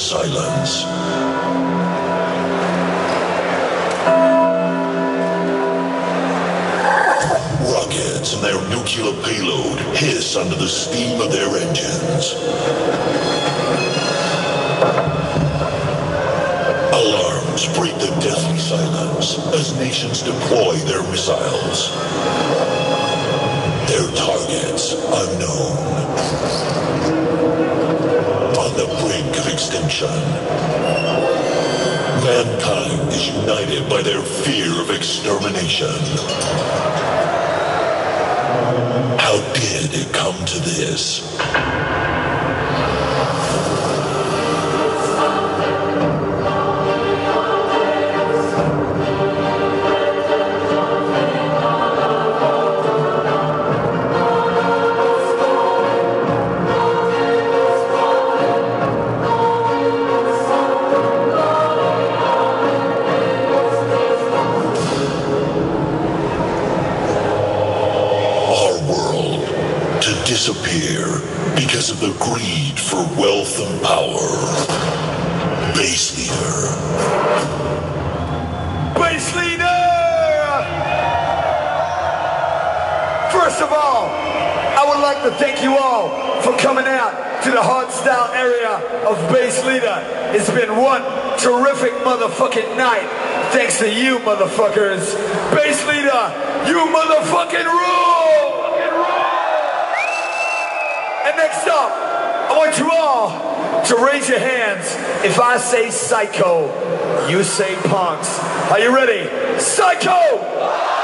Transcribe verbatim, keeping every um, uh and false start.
silence. Rockets and their nuclear payload hiss under the steam of their engines. Alarms break the deathly silence as nations deploy their missiles. Their targets unknown. On the brink of extinction. Mankind is united by their fear of extermination. How did it come to this? Disappear because of the greed for wealth and power. Base Leader. Base Leader! First of all, I would like to thank you all for coming out to the hardstyle area of Base Leader. It's been one terrific motherfucking night. Thanks to you motherfuckers. Base Leader, you motherfucking rule! And next up, I want you all to raise your hands. If I say psycho, you say punks. Are you ready? Psycho!